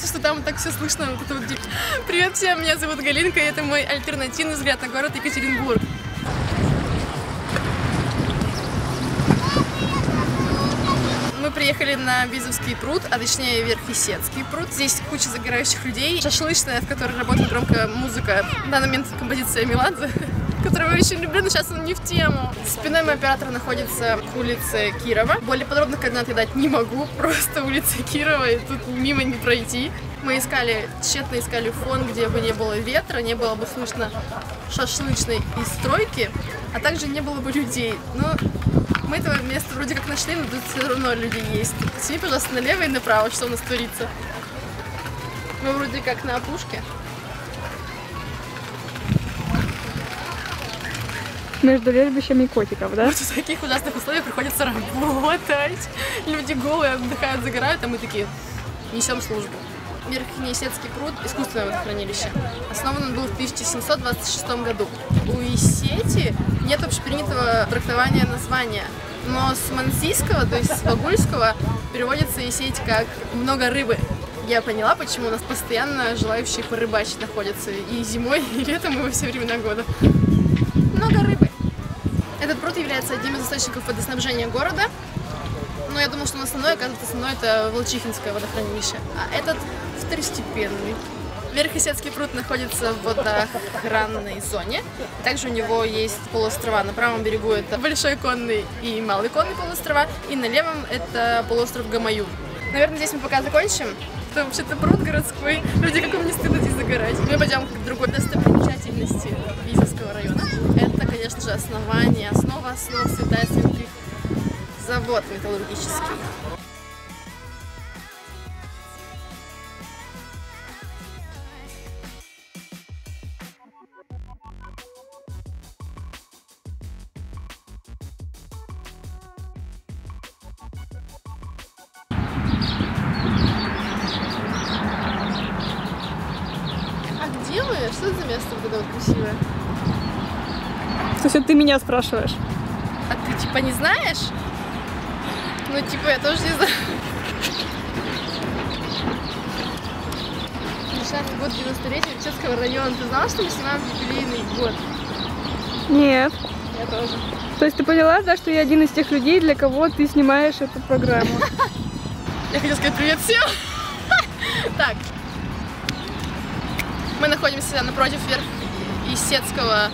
кажется, что там так все слышно. Вот это вот. Привет всем, меня зовут Галинка, и это мой альтернативный взгляд на город Екатеринбург. Мы приехали на Бизовский пруд, а точнее Верхесецкий пруд. Здесь куча загорающих людей, шашлычная, в которой работает громкая музыка. На данный момент композиция Меладзе, которую я очень люблю, но сейчас он не в тему. Спиной мой оператор находится к улице Кирова. Более подробных координат я дать не могу, просто улица Кирова, и тут мимо не пройти. Мы тщетно искали фон, где бы не было ветра, не было бы слышно шашлычной и стройки, а также не было бы людей. Но мы этого места вроде как нашли, но тут все равно люди есть. Сними, пожалуйста, налево и направо, что у нас творится. Мы вроде как на опушке. Между лежбищами котиков, да? Вот в таких ужасных условиях приходится работать. Люди голые, отдыхают, загорают, а мы такие несем службу. Верхесецкий пруд – искусственное водохранилище. Основан он был в 1726 году. У Исети нет общепринятого трактования названия, но с мансийского, то есть с вагульского, переводится Исеть как «много рыбы». Я поняла, почему у нас постоянно желающие порыбачить находятся и зимой, и летом, и во все времена года. Много рыбы. Этот пруд является одним из источников водоснабжения города. Но я думала, что он основной, оказывается, основной это Волчихинское водохранилище, а этот второстепенный. Верхесецкий пруд находится в водоохранной зоне. Также у него есть полуострова. На правом берегу это Большой конный и Малый конный полуострова, и на левом это полуостров Гамаюн. Наверное, здесь мы пока закончим. Это вообще-то пруд городской. Люди, как вам не стыдно здесь загорать. Мы пойдем к другой достопримечательности Бизовского района. Это, конечно же, основа основ, святая святых. Завод металлургический. А где вы? Что это за место вот это вот красивое? То есть ты меня спрашиваешь? А ты типа не знаешь? Ну, типа, я тоже не знаю. Начальный год 90-летия Верхесецкого района. Ты знала, что мы снимаем юбилейный год? Нет. Я тоже. То есть ты поняла, да, что я один из тех людей, для кого ты снимаешь эту программу? Я хотела сказать привет всем. Так. Мы находимся напротив Верхесецкого...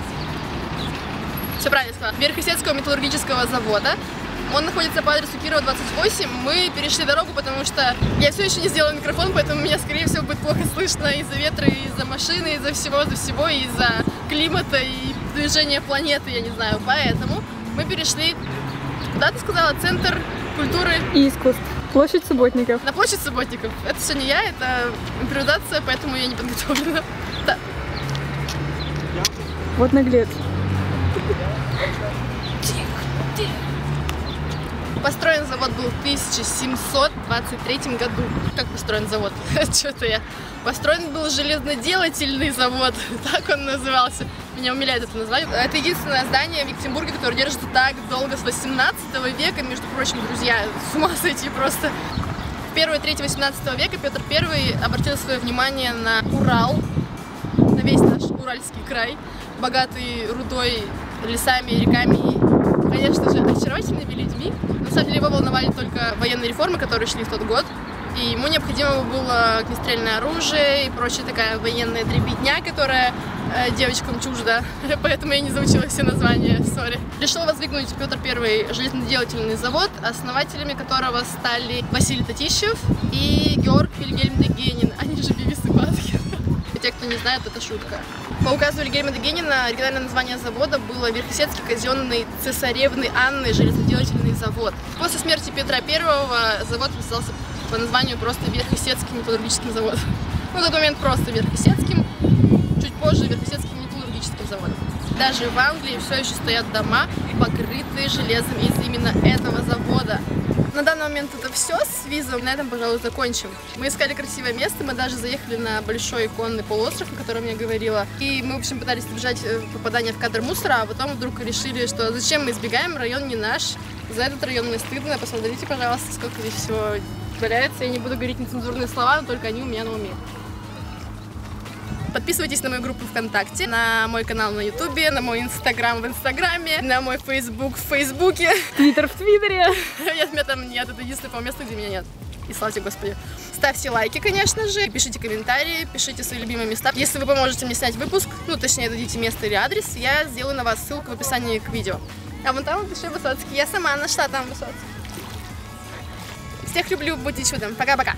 Все правильно сказала. Верхесецкого металлургического завода. Он находится по адресу Кирова, 28. Мы перешли дорогу, потому что я все еще не сделала микрофон, поэтому меня, скорее всего, будет плохо слышно из-за ветра, из-за машины, из-за всего, из-за климата и движения планеты, я не знаю. Поэтому мы перешли, куда ты сказала, центр культуры И искусств. Площадь Субботников. На площадь Субботников. Это все не я, это импровизация, поэтому я не подготовлена. Да. Вот наглец. Построен завод был в 1723 году. Как построен завод? Что-то я... Построен был железноделательный завод. Так он назывался. Меня умиляет это название. Это единственное здание в Екатеринбурге, которое держится так долго, с 18 века. Между прочим, друзья, с ума сойти просто. В первой трети 18 века Петр I обратил свое внимание на Урал, на весь наш Уральский край, богатый рудой, лесами, реками, конечно же, очаровательными людьми. На самом деле его волновали только военные реформы, которые шли в тот год. И ему необходимо было огнестрельное оружие и прочая такая военная дребедня, которая девочкам чужда. Поэтому я не заучила все названия, сори. Решил воздвигнуть Петр I железноделательный завод, основателями которого стали Василий Татищев и Георг Вильгельм Дегенин. Они же Бивис и Батхер. Те, кто не знает, это шутка. По указу Вильгельма Дегенина оригинальное название завода было Верхесецкий казенный цесаревны Анны железноделательный завод. После смерти Петра I завод назывался по названию просто Верхесецким металлургическим заводом. Ну, в тот момент просто Верхесецким, чуть позже Верхесецким металлургическим заводом. Даже в Англии все еще стоят дома, покрытые железом из именно этого завода. На данный момент это все с визом, на этом, пожалуй, закончим. Мы искали красивое место, мы даже заехали на большой конный полуостров, о котором я говорила. И мы, в общем, пытались избежать попадания в кадр мусора, а потом вдруг решили, что зачем мы избегаем, район не наш. За этот район мне стыдно. Посмотрите, пожалуйста, сколько здесь всего удаляется. Я не буду говорить нецензурные слова, но только они у меня на уме. Подписывайтесь на мою группу ВКонтакте, на мой канал на Ютубе, на мой Инстаграм в Инстаграме, на мой Фейсбук в Фейсбуке. Твиттер в Твиттере. Нет, меня там нет, это единственное, по месту, где меня нет. И слава тебе, Господи. Ставьте лайки, конечно же, пишите комментарии, пишите свои любимые места. Если вы поможете мне снять выпуск, ну, точнее, дадите место или адрес, я сделаю на вас ссылку в описании к видео. А вон там пиши Высоцкий. Я сама нашла там Высоцкий. Всех люблю, будьте чудом. Пока-пока.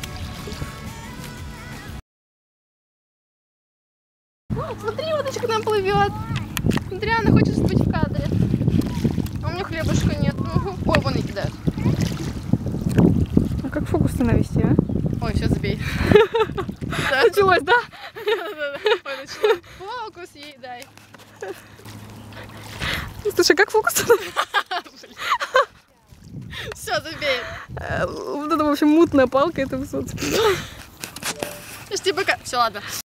Смотри, водочка нам плывет. Смотри, она хочет быть в кадре. А у меня хлебушка нет. Ой, вон и кидают. А как фокус-то навести, а? Ой, все, забей. Началось, да? Ой, началось. Фокус ей дай. Слушай, как фокус? Все, забей. Вот это, в общем, мутная палка, это Высоцкий. Все, ладно.